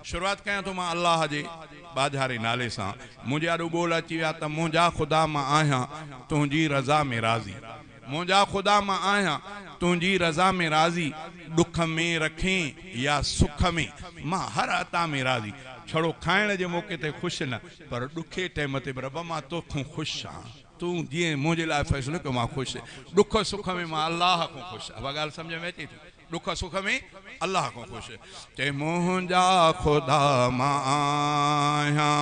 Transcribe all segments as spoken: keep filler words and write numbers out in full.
शुरुआत कयां तो मां अल्लाह जे बाजारे नाले सां मुझे अॾो बोल अची विया त मुंहिंजा ख़ुदा मां आहियां तुंहिंजी रज़ा में राज़ी मुंहिंजा ख़ुदा मां आहियां तुंहिंजी रज़ा में राज़ी दुख में रखें या सुख में मां हर अता में राज़ी छड़ो खाइण जे मौके ते ख़ुशि न पर दुखे टाइम ते रब मां तोखां ख़ुशि आहियां तू जीअं मुंहिंजे लाइ फ़ैसिलो कयो मां ख़ुशि दुख सुख में मां अल्लाह खां ख़ुशि अब ॻाल्हि सम्झ में अचे थी दुख सुख में अल्लाह खां ख़ुशि चए मुंहिंजा ख़ुदा मां आहियां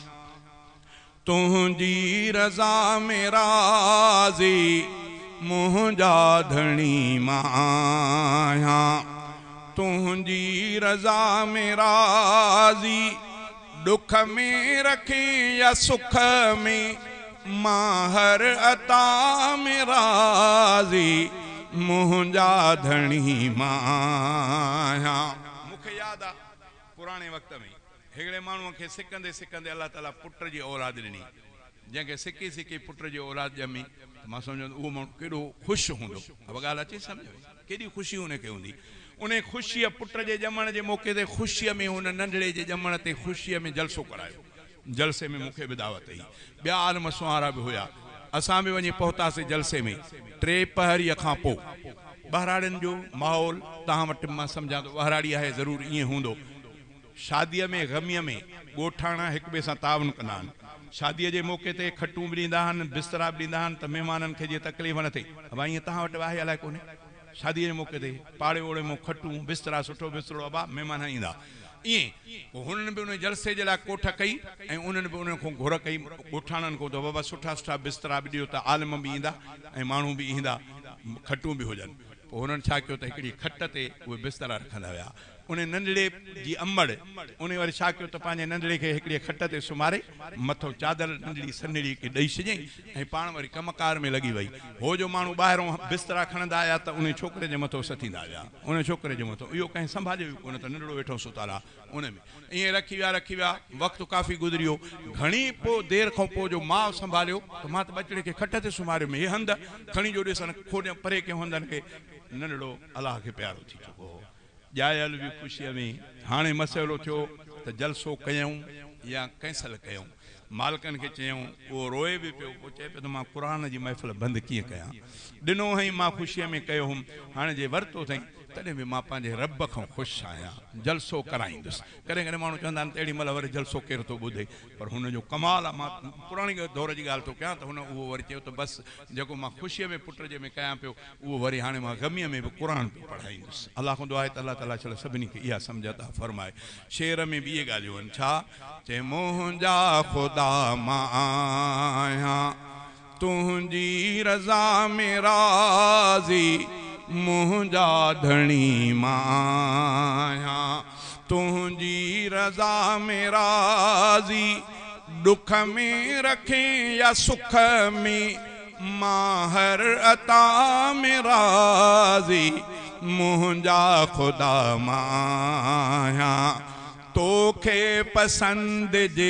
तुंहिंजी रज़ा में राज़ी मुंहिंजा धणी मां आहियां तुंहिंजी रज़ा में राज़ी दुख में रखें या सुख में मां हर अता में राज़ी मुंहिंजा धणी मां आहियां मूंखे यादि आहे पुराणे वक़्त में हिकिड़े माण्हूअ खे सिकंदे सिकंदे अल्लाह ताला पुट जी औलाद ॾिनी जंहिंखे सिकी सिकी पुट जी औलाद ॼमी मां सम्झो उहो माण्हू केॾो ख़ुशि हूंदो अब ॻाल्हि अचे सम्झ में केॾी ख़ुशी हुनखे हूंदी उन ख़ुशीअ पुट जे ॼमण जे मौक़े ते ख़ुशीअ में हुन नंढड़े जे ॼमण ते ख़ुशीअ में जलसो करायो जलसे में मूंखे बि दावत हुई ॿिया आलम सुहारा बि हुया असां बि वञी पहुतासीं जलसे में टे पहरीअ खां पोइ ॿहिराड़ियुनि जो माहौल तव्हां वटि मां सम्झां थो ॿहिराड़ी आहे ज़रूरु ईअं हूंदो शादीअ में ग़मीअ में ॻोठाणा हिक ॿिए सां तावन कंदा आहिनि शादीअ जे मौक़े ते खटूं बि ॾींदा आहिनि बिस्तरा बि ॾींदा आहिनि त महिमाननि खे जीअं तकलीफ़ न थिए भाई ईअं तव्हां वटि आहे अलाए कोन्हे शादीअ जे मौक़े ते पाड़े ओड़े में खटूं बिस्तरा सुठो बिस्तरो अबा महिमान ईंदा ईअं पोइ हुननि बि उन जलसे जे लाइ कोठ कई ऐं उन्हनि बि उन खां घुर कई ॻोठाणनि खां त बाबा सुठा सुठा बिस्तरा बि ॾियो त आलम बि ईंदा ऐं माण्हू बि ईंदा खटूं बि हुजनि पोइ हुननि छा कयो त हिकिड़ी खट ते उहे बिस्तरा रखंदा हुआ उन नंढड़े जी अमड़ उन वरी छा कयो त पंहिंजे नंढड़े खे हिकिड़ी खट ते सुम्हारे मथो चादर नंढड़ी सन्हड़ी खे ॾेई छॾियईं ऐं पाण वरी कमकार में लॻी वई हो जो माण्हू ॿाहिरों बिस्तरा खणंदा आया त उन छोकिरे जे मथो सथींदा हुआ उन छोकिरे जे मथां इहो कंहिं संभालियो कोन त नंढड़ो वेठो सुताल आहे उन में ईअं रखी विया रखी विया वक़्तु काफ़ी गुज़रियो घणी पोइ देरि खां पोइ जो माउ संभालियो त मां त बचड़े खे खट ते सुम्हारियो में हे हंधि खणी जो ॾिसण खोॾ परे कयूं हंधनि खे नंढड़ो अलाह खे प्यारो थी चुको हो ॼायल बि ख़ुशीअ में हाणे मसइलो थियो त जलसो कयूं या कैंसल कयूं मालिकनि खे चयूं उहो रोए बि पियो पोइ चए पियो त मां क़ुर जी महफ़िल बंदि कीअं कयां ॾिनो हई मां ख़ुशीअ में कयो हुउमि हाणे जे वरितो अथई तॾहिं बि मां पंहिंजे रब खां ख़ुशि आहियां जलसो कराईंदुसि कॾहिं कॾहिं माण्हू चवंदा आहिनि त अहिड़ी महिल वरी जलसो केरु थो ॿुधे पर हुनजो कमाल आहे मां पुराणी दौर जी ॻाल्हि थो कयां त हुन उहो वरी चयो त बसि जेको मां ख़ुशीअ में पुट जे में कयां पियो उहो वरी हाणे मां ग़मीअ में बि क़ुर पियो पढ़ाईंदुसि अलाह खां दुआ आहे त अलाह ताला चलो सभिनी खे इहा सम्झ था फरमाए शेर में बि इहे ॻाल्हियूं आहिनि छा चए मुंहिंजा ख़ुदा मां आहियां तुंहिंजी रज़ा में राज़ी मुंहिंजा धणी मां आहियां तुंहिंजी रज़ा में राज़ी दुख में रखें या सुख में मां हर अता में राज़ी मुंहिंजा ख़ुदा मां आहियां तोखे पसंदि जे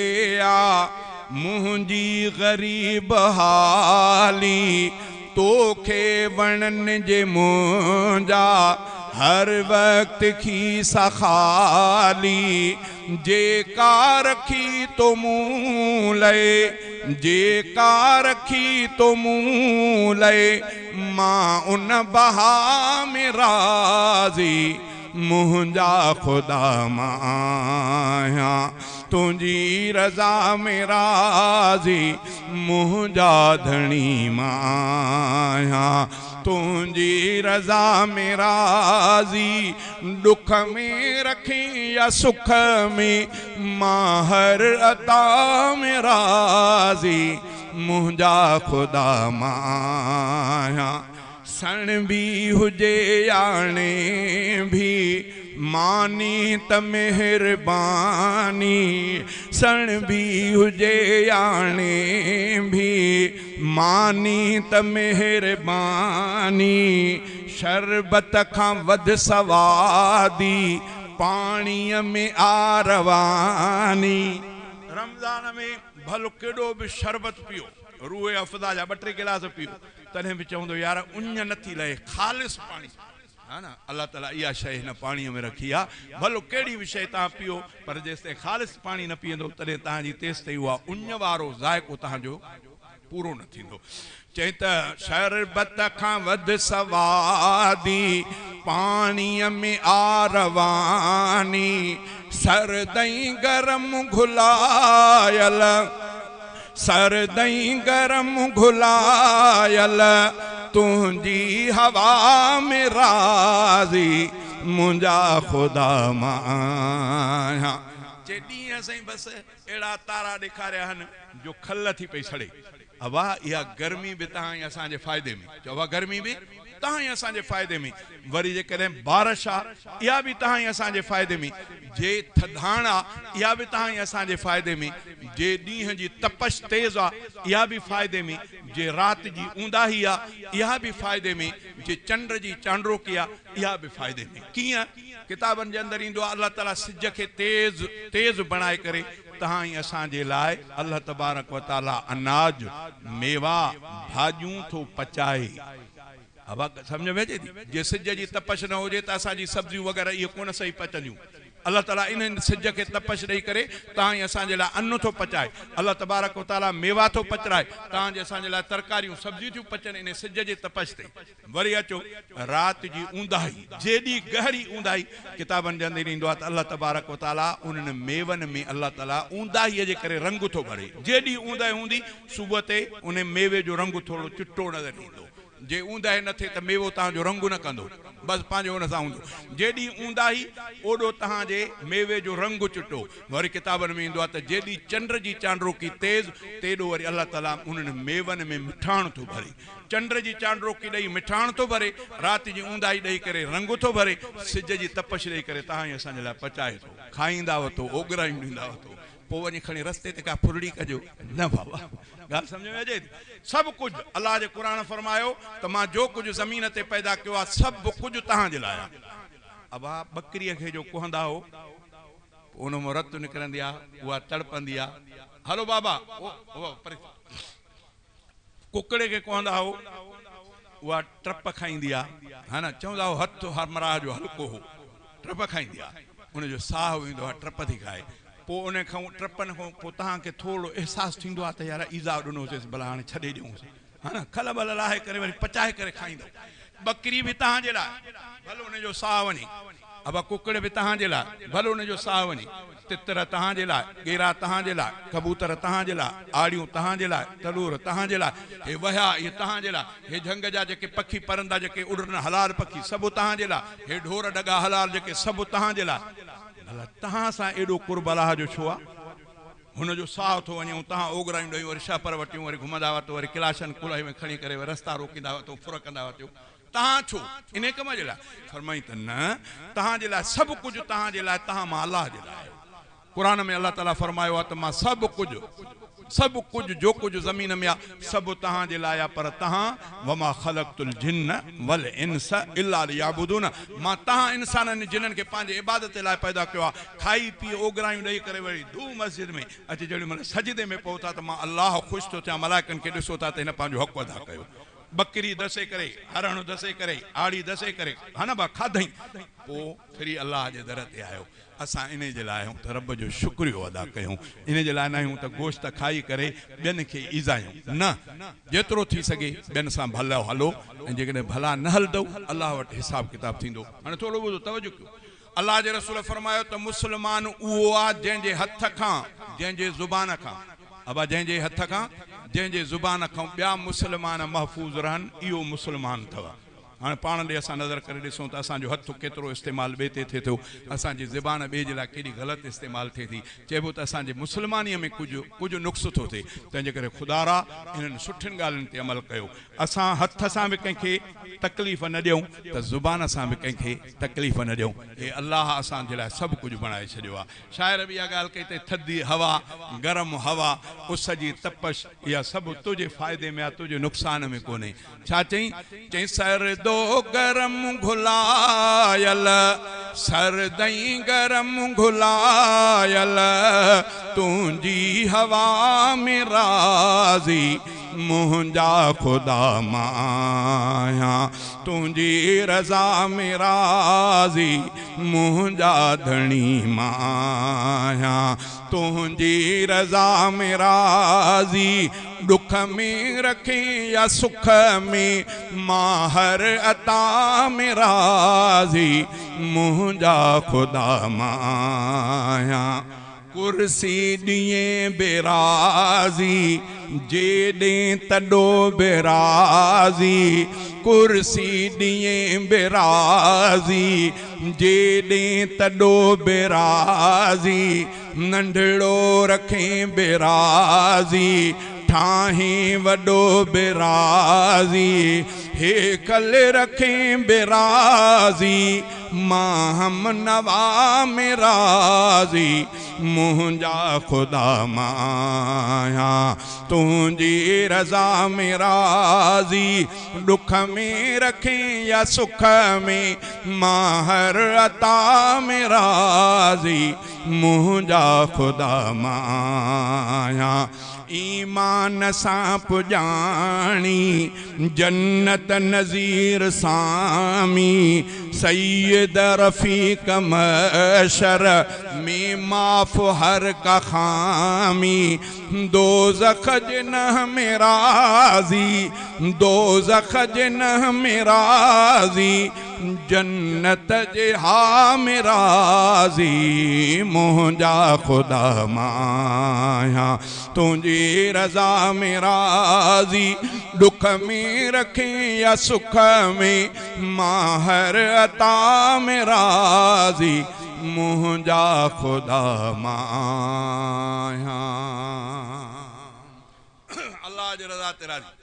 आ मुंहिंजी ग़रीब हाली तोखे वणन जे मुंहिंजा हर वक्त खीसा खाली जेका रखी तो मूं लए जेका रखी तो मूं लए मां उन बहा में राज़ी मुंहिंजा ख़ुदा मां आहियां तुंहिंजी रज़ा में राज़ी मुंहिंजा धणी मां आहियां तुंहिंजी रज़ा में राज़ी दुख में रखें या सुख में मां हर अता में राज़ी मुंहिंजा ख़ुदा मां आहियां सण बि हुजे याने भी मानी त मेहरबानी सण भी हुजे याने भी मानी त मेहरबानी शरबत खां वध सवादी पाणीअ में आरवानी रमज़ान में भलो केॾो बि शरबत पियो रूए अफ़दा जा ॿ टे गिलास पियो तॾहिं बि चवंदो यार उञ नथी लहे ख़ालिस पाणी है ना। अल्लाह ताला इहा शइ हिन पाणीअ में रखी आहे। भलो कहिड़ी बि शइ तव्हां पियो, पर जेसिताईं ख़ालिस पाणी न पीअंदो तॾहिं तव्हांजी तेसिताईं उहा उञ वारो ज़ाइक़ो तव्हांजो पूरो न थींदो। चई त शरबत खां वध सवादी पाणीअ में आरवानी, सरदई गरम घुलायल सरदई गरम घुलायल, तुंहिंजी हवा में राज़ी मुंहिंजा ख़ुदा मां। चे ॾींहं साईं बसि अहिड़ा तारा ॾेखारिया आहिनि जो खल थी पई सड़े। अबा इहा गर्मी बि तव्हां ई असांजे फ़ाइदे में, चओ अबा गर्मी बि तव्हां ई असांजे फ़ाइदे में, वरी जेकॾहिं बारिश आहे इहा बि तव्हां ई असांजे फ़ाइदे में, जे थधाण आहे इहा बि तव्हां ई असांजे फ़ाइदे में, जे ॾींहं जी तपश तेज़ आहे इहा बि फ़ाइदे में, जे राति जी ऊंदाही आहे इहा बि फ़ाइदे में, जे चंड जी चांड्रोकी आहे इहा बि फ़ाइदे में। कीअं? किताबनि जे अंदरि ईंदो आहे अल्लाह ताला सिज खे तेज़ तेज़ बणाए करे तहां ही असांजे लाइ अल्लाह तबारक व ताला अनाज मेवा भाॼियूं थो पचाए। अब समझ में अचे थी? जे सिज जी तपश न हुजे त असांजी सब्जियूं वग़ैरह इहे कोन सही पचंदियूं। अल्लाह ताला इन सिज के तपश ॾेई करे तहां ही असांजे लाइ अन्न थो पचाए। अल्लाह तबारक व ताला मेवा थो पचराए, तहां जे असांजे लाइ तरकारियूं सब्जियूं थियूं पचनि इन सिज जे तपश ते। वरी अचो राति जी ऊंदाही, जेॾी गहरी ऊंदाही किताबनि जे अंदरि ईंदो आहे त अल्लाह तबारक व ताला उन्हनि मेवनि में अल्लाह ताला ऊंदाहीअ जे करे रंग थो भरे। जेॾी ऊंदाही हूंदी सुबुह ते उन मेवे जो रंग थोरो चिट्टो नज़र ईंदो। जे ऊंदाही न थिए त मेवो तव्हांजो रंग न कंदो, बसि पंहिंजो हुन सां हूंदो। जेॾी ऊंदाही ओॾो तव्हांजे मेवे जो रंग चिट्टो। वरी किताबनि में ईंदो आहे त जेॾी चंड जी चांड्रोकी तेज़ तेॾो वरी अल्लाह ताला उन्हनि मेवनि में मिठाण थो भरे। चंड जी चांड्रोकी ॾेई मिठाण थो भरे, राति जी ऊंदाही ॾेई करे रंग थो भरे, सिज जी तपश ॾेई करे तव्हां ही असांजे लाइ पचाए थो। खाईंदा वठो, ओघरायूं ॾींदा वठो, पोइ वञी खणी रस्ते ते का फुरड़ी कजो न बाबा। ॻाल्हि सम्झ में अचे थी? सभु कुझु अल्लाह जे क़ुर फरमायो त मां जो कुझु ज़मीन ते पैदा कयो आहे सभु कुझु तव्हांजे लाइ आहे। अबा बकरीअ खे जो कुहंदा हो उन मां रत निकिरंदी आहे, उहा तड़पंदी आहे। हलो बाबा कुकड़े खे कुहंदा हो उहा टप खाईंदी आहे, हा न। चवंदा हो हथ हमराह जो हल्को हो, टप खाईंदी आहे, उनजो साहु ईंदो आहे, टप थी खाए। पोइ उन खां टपनि खां पोइ तव्हांखे थोरो अहसासु थींदो आहे त यार ईज़ा ॾिनोसीं, भला हाणे छॾे ॾियूंसि, हा न। खल भल लाहे करे वरी पचाए करे खाईंदो। बकरी बि तव्हांजे लाइ, भलो उनजो साहु वञे। अब कुकड़ बि तव्हांजे लाइ, भलो उनजो साहु वञे। तितर तव्हांजे लाइ, गेरा तव्हांजे लाइ, कबूतर तव्हांजे लाइ, आड़ियूं तव्हांजे लाइ, तलूर तव्हांजे लाइ, हे वया इहे तव्हांजे लाइ, हे झंग जा जेके पखी परंदा जेके उड़न हलाल पखी सभु तव्हांजे लाइ, हे ढोर डगा हलाल जेके सभु तव्हांजे लाइ। भला तव्हां सां एॾो कुर्ब अलाह जो छो आहे? हुनजो साहु थो वञे, तव्हां ओघरायूं ॾेई वरी शहपर वटियूं, वरी घुमंदा वठो, वरी किलाशन कुल्हाई में खणी करे वरी रस्ता रोकींदा वठो, फुर कंदा वठो। तव्हां छो इन कम जे लाइ? फरमाई त न, तव्हांजे लाइ सभु कुझु तव्हांजे लाइ, तव्हां मां अलाह जे लाइ। क़ुर में अल्लाह ताला फरमायो आहे त मां सभु कुझु सभु कुझु जो कुझु ज़मीन में आहे सभु तव्हांजे लाइ आहे, पर तव्हां वमा ख़लक़तुल जिन्न वल इंस इल्ला लियअबुदून, मां तव्हां इंसाननि जिन्हनि खे पंहिंजे इबादत लाइ पैदा कयो आहे। खाई पी ओघरायूं ॾेई करे वरी धू मस्जिद में अची जेॾी महिल सजदे में पहुता त मां अलाह ख़ुशि थो थियां, मलाइकनि खे ॾिसो था त हिन पंहिंजो हक़ अदा कयो। बकरी दसे करे, हरण दसे करे, आड़ी दसे करे, हा न बा खाधई, पोइ फिरी अलाह जे दर ते आयो। असां इन जे लाइ आहियूं त रब जो शुक्रियो अदा कयूं, इन जे लाइ न आहियूं त गोश्त खाई करे ॿियनि खे ईज़ायूं न। जेतिरो थी सघे ॿियनि सां भलो हलो, ऐं जेकॾहिं भला न हलंदो अलाह वटि हिसाब किताब थींदो। हाणे थोरो ॿुधो, तवजो कयो। अलाह जे रसूल फरमायो त मुस्लमान उहो आहे जंहिंजे हथ खां, जंहिंजे ज़ुबान खां, अबा जंहिंजे हथ खां, जंहिंजे ज़ुबान खां ॿिया मुस्लमान महफ़ूज़ रहनि, इहो मुस्लमान अथव। हाँ पाण ॾे असां नज़र करे ॾिसूं त असांजो हथु केतिरो इस्तेमालु ॿिए ते थिए थो, असांजी ज़बान ॿिए जे लाइ केॾी ग़लति इस्तेमालु थिए थी। चइबो त असांजे मुस्लमानीअ में कुझु कुझु नुक़्स थो थिए, तंहिंजे करे ख़ुदारा इन्हनि सुठियुनि ॻाल्हियुनि ते अमल कयो। असां हथ सां बि कंहिंखे तकलीफ़ न ॾियूं त ज़ुबान सां बि कंहिंखे तकलीफ़ न ॾियूं। हे अलाह असांजे लाइ सभु कुझु बणाए छॾियो आहे। शाइर बि इहा ॻाल्हि कई त थधी हवा, गरम हवा, उस जी तपश, इहा सभु तुंहिंजे फ़ाइदे में आहे, तुंहिंजे नुक़सान में कोन्हे। छा चई? चई सरदो गरम घुलायल, सरदई गरम घुलायल, तुंहिंजी हवा में राज़ी मुंहिंजा ख़ुदा माया तुंहिंजी रज़ा में राज़ी मुंहिंजा धणी माया तुंहिंजी रज़ा में राज़ी दुख में रखे या सुख में मां हर अता में राज़ी मुंहिंजा ख़ुदा माया कुर्सी दिए बेराज़ी जेॾे तॾो बेराज़ी कुर्सी दिए बेराज़ी जेॾे तॾो बेराज़ी नंढड़ो रखे बेराज़ी ठाहे वॾो बेराज़ी हेकल रखे बेराज़ी मां हम नवा में राज़ी मुंहिंजा ख़ुदा माया तुंहिंजी रज़ा में राज़ी दुख में रखे या सुख में मां हर अता में राज़ी मुंहिंजा ख़ुदा माया ईमान सां पुॼाणी जन्नत नज़ीर सामी सैयद रफ़ीक महशर में माफ़ हर का खामी दोज़ख जिन्ह में राज़ी दोज़ख जिन्ह में राज़ी जन्नत जे हा में राज़ी मुंहिंजा ख़ुदा माया तुंहिंजी रज़ा में राज़ी दुख में रखे या सुख में मां हर अता में राज़ी मुंहिंजा ख़ुदा माया अल्लाह जी रज़ा ते राज़ी।